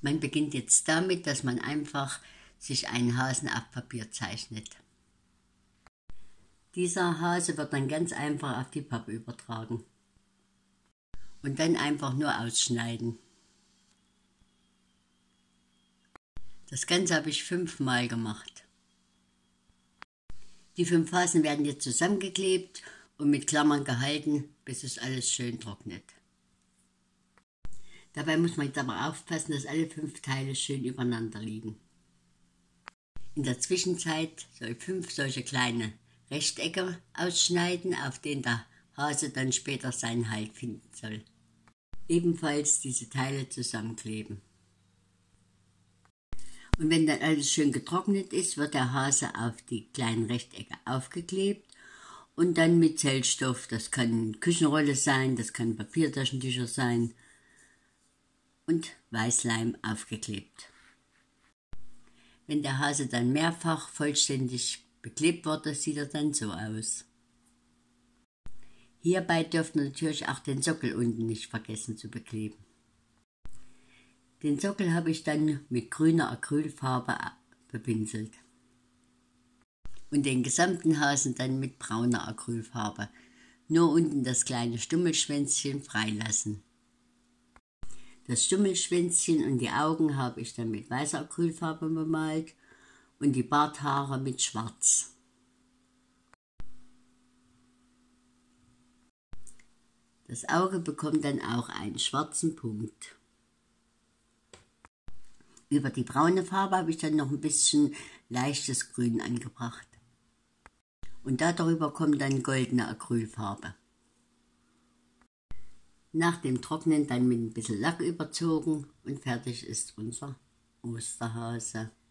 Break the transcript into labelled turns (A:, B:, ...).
A: Man beginnt jetzt damit, dass man einfach sich einen Hasen auf Papier zeichnet. Dieser Hase wird dann ganz einfach auf die Pappe übertragen und dann einfach nur ausschneiden. Das Ganze habe ich 5 Mal gemacht. Die 5 Hasen werden jetzt zusammengeklebt und mit Klammern gehalten, bis es alles schön trocknet. Dabei muss man jetzt aber aufpassen, dass alle 5 Teile schön übereinander liegen. In der Zwischenzeit soll ich 5 solche kleine Rechtecke ausschneiden, auf denen der Hase dann später seinen Halt finden soll. Ebenfalls diese Teile zusammenkleben. Und wenn dann alles schön getrocknet ist, wird der Hase auf die kleinen Rechtecke aufgeklebt und dann mit Zellstoff, das kann Küchenrolle sein, das kann Papiertaschentücher sein, und Weißleim aufgeklebt. Wenn der Hase dann mehrfach vollständig beklebt wurde, sieht er dann so aus. Hierbei dürft ihr natürlich auch den Sockel unten nicht vergessen zu bekleben. Den Sockel habe ich dann mit grüner Acrylfarbe bepinselt und den gesamten Hasen dann mit brauner Acrylfarbe, nur unten das kleine Stummelschwänzchen freilassen. Das Stummelschwänzchen und die Augen habe ich dann mit weißer Acrylfarbe bemalt und die Barthaare mit schwarz. Das Auge bekommt dann auch einen schwarzen Punkt. Über die braune Farbe habe ich dann noch ein bisschen leichtes Grün angebracht. Und darüber kommt dann goldene Acrylfarbe. Nach dem Trocknen dann mit ein bisschen Lack überzogen und fertig ist unser Osterhase.